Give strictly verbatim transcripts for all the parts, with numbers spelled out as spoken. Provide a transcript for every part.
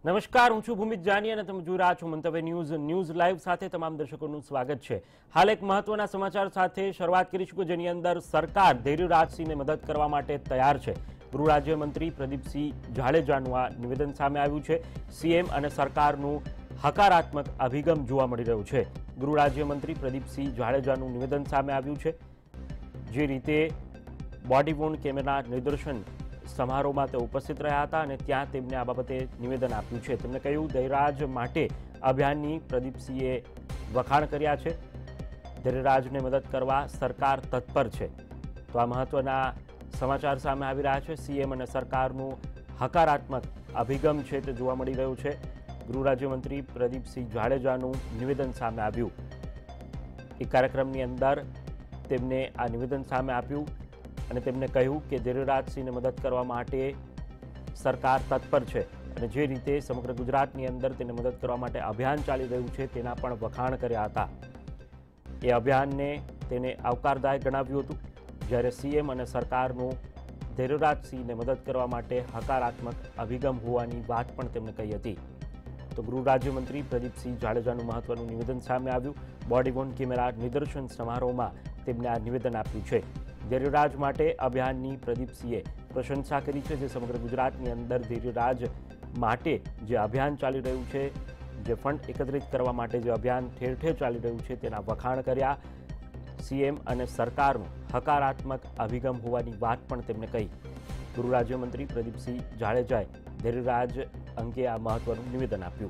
નમસ્કાર, હું છું ભૂમિત જાની અને તમે જોઈ રહ્યા છો મંતવ્ય ન્યૂઝ ન્યૂઝ લાઈવ સાથે તમામ દર્શકોનું સ્વાગત છે। હાલ એક મહત્વના સમાચાર સાથે શરૂઆત કરીશું કે જેની અંદર સરકાર ધૈર્યરાજસિંહને મદદ કરવા માટે તૈયાર છે। ગૃહ રાજ્યમંત્રી પ્રદીપસિંહ જાડેજાનું આ નિવેદન સામે આવ્યું છે। સીએમ અને સરકારનું હકારાત્મક અભિગમ જોવા મળી રહ્યો છે। ગૃહ રાજ્યમંત્રી પ્રદીપસિંહ જાડેજાનું નિવેદન સામે આવ્યું છે। જે રીતે બોડી વોર્ન કેમેરા નિદર્શન સમારોહમાં તે ઉપસ્થિત રહ્યા હતા અને ત્યાં તેમને આ બાબતે નિવેદન આપ્યું છે। તેમણે કહ્યું ધૈર્યરાજ માટે અભિયાનની પ્રદીપસિંહે વખાણ કર્યા છે। ધૈર્યરાજને મદદ કરવા સરકાર તત્પર છે। તો આ મહત્વના સમાચાર સામે આવી રહ્યા છે। સીએમ અને સરકારનું હકારાત્મક અભિગમ છે તે જોવા મળી રહ્યું છે। ગૃહ રાજ્યમંત્રી પ્રદીપસિંહ જાડેજાનું નિવેદન સામે આવ્યું। એક કાર્યક્રમની અંદર તેમને આ નિવેદન સામે આપ્યું અને તેમણે કહ્યું કે ધૈર્યરાજસિંહને મદદ કરવા માટે સરકાર તત્પર છે અને જે રીતે સમગ્ર ગુજરાતની અંદર તેને મદદ કરવા માટે અભિયાન ચાલી રહ્યું છે તેના પણ વખાણ કર્યા હતા। એ અભિયાનને તેને આવકારદાયક ગણાવ્યું હતું, જ્યારે સીએમ અને સરકારનું ધૈર્યરાજસિંહને મદદ કરવા માટે હકારાત્મક અભિગમ હોવાની વાત પણ તેમણે કહી હતી। તો ગૃહ રાજ્યમંત્રી પ્રદીપસિંહ જાડેજાનું મહત્વનું નિવેદન સામે આવ્યું। બોડી વોર્ન કેમેરા નિદર્શન સમારોહમાં તેમણે આ નિવેદન આપ્યું છે। ધૈર્યરાજ માટે અભિયાનની પ્રદીપસિંહે પ્રશંસા કરી છે। જે સમગ્ર ગુજરાતની અંદર ધૈર્યરાજ માટે જે અભિયાન ચાલી રહ્યું છે, જે ફંડ એકત્રિત કરવા માટે જે અભિયાન ઠેર ઠેર ચાલી રહ્યું છે તેના વખાણ કર્યા। સીએમ અને સરકારનો હકારાત્મક અભિગમ હોવાની વાત પણ તેમણે કહી। ગૃહ રાજ્યમંત્રી પ્રદીપસિંહ જાડેજાએ ધૈર્યરાજ અંગે આ મહત્વનું નિવેદન આપ્યું।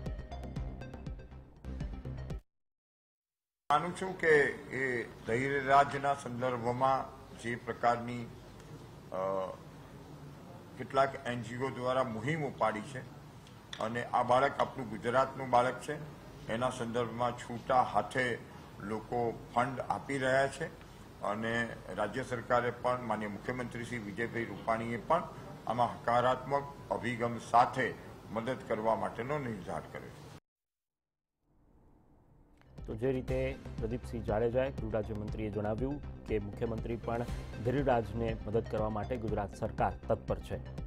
માનું છું કે એ ધૈર્યરાજના સંદર્ભમાં જે પ્રકારની કેટલાક એનજીઓ દ્વારા મુહિમ ઉપાડી છે અને આ બાળક આપણું ગુજરાતનું બાળક છે, એના સંદર્ભમાં છૂટા હાથે લોકો ફંડ આપી રહ્યા છે અને રાજ્ય સરકારે પણ માનનીય મુખ્યમંત્રી શ્રી વિજયભાઈ રૂપાણીએ પણ આમાં હકારાત્મક અભિગમ સાથે મદદ કરવા માટેનો નિર્ધાર કર્યો છે। તો જે રીતે પ્રદીપસિંહ જાડેજાએ ગૃહ રાજ્યમંત્રીએ જણાવ્યું કે મુખ્યમંત્રી પણ ધૈર્યરાજને મદદ કરવા માટે ગુજરાત સરકાર તત્પર છે।